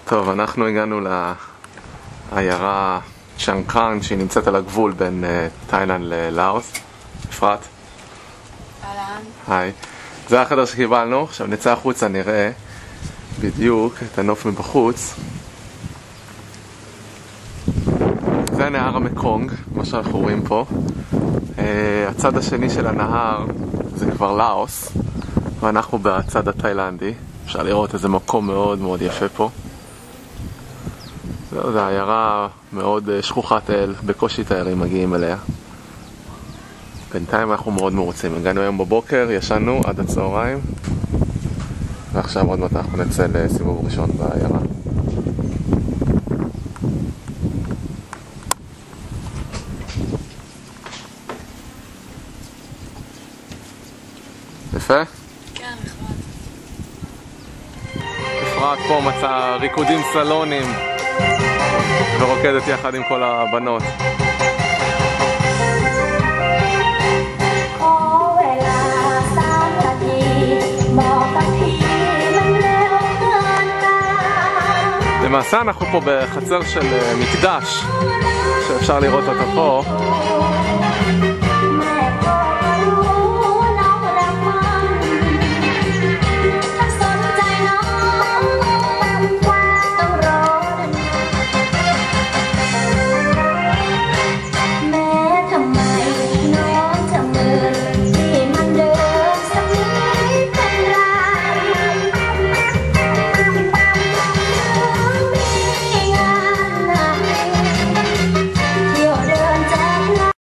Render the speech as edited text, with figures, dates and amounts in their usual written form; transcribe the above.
טוב, אנחנו הגענו לעיירה צ'אנג-קראנג, שהיא נמצאת על הגבול בין תאילנד ללאוס. אפרת? אהלן. היי. זה החדר שקיבלנו. עכשיו נצא החוצה, נראה בדיוק את הנוף מבחוץ. זה נהר המקונג, מה שאנחנו רואים פה. הצד השני של הנהר זה כבר לאוס, ואנחנו בצד התאילנדי. אפשר לראות איזה מקום מאוד מאוד יפה פה. זו עיירה מאוד שכוחת אל, בקושי תיירים מגיעים אליה. בינתיים אנחנו מאוד מרוצים. הגענו היום בבוקר, ישנו עד הצהריים, ועכשיו עוד מעט אנחנו נצא לסיבוב ראשון בעיירה. יפה? כן, נחמד. אפרת פה מצא ריקודים סלונים ורוקדת יחד עם כל הבנות. למעשה אנחנו פה בחצר של מקדש שאפשר לראות אותו פה.